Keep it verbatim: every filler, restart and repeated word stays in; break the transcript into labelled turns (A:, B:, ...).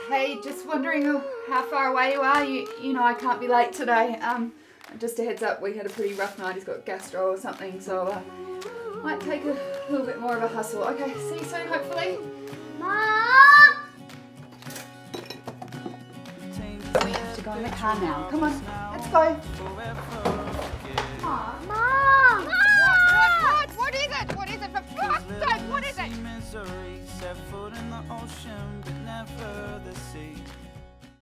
A: Hey, just wondering how far away you are. You, you know I can't be late today. Um, just a heads up, we had a pretty rough night. He's got gastro or something, so uh, might take a little bit more of a hustle. Okay, see you soon, hopefully.
B: Mom!
A: We have to go in the car now. Come on, let's go.
B: Mom, Mom.